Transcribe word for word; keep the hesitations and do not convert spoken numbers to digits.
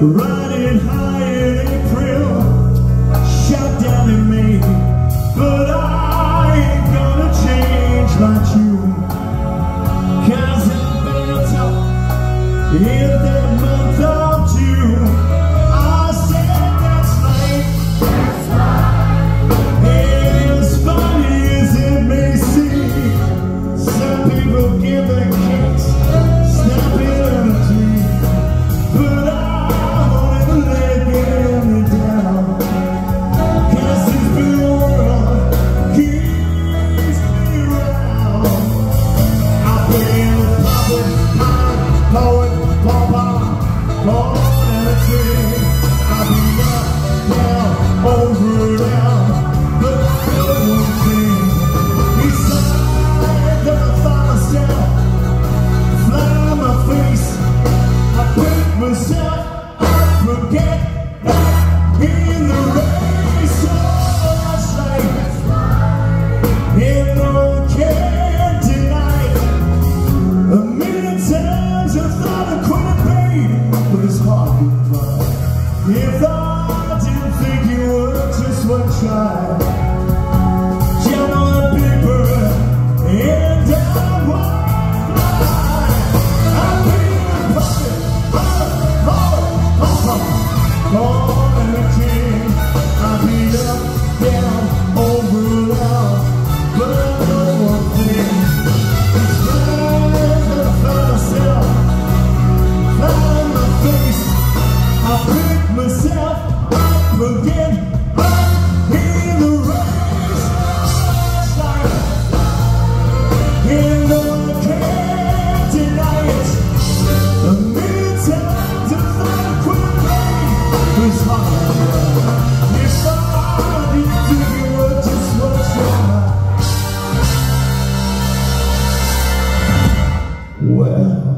riding high in April, shot down in May, but I ain't gonna change my tune, 'cause I'm bent up in that month of June. I said that's life, that's life. As funny as it may seem, some people give their kicks, snapping on a tree, but I won't let me down, 'cause this big world keeps me around. I've been a puppet, poet, poet, papa, and a tree. I've been up, down, over, down, but I know one thing. Beside the final step, flat on my face, I break myself, I forget that in the race. So that's like, and no one can deny it. A million times I thought I couldn't pay, but it's hard to find. If I didn't think you were just one try, jam on a big bird, and I won't fly. I've been a puppet, puppet, puppet, puppet, born and a king. I'll be up, down, over, down, but I know one thing. It's right that I found myself, found my face. I pick myself up again, back in the race. It's like, and no one can deny it. A million times I thought I couldn't pay. It's hard. If I didn't think you were just what you are, well.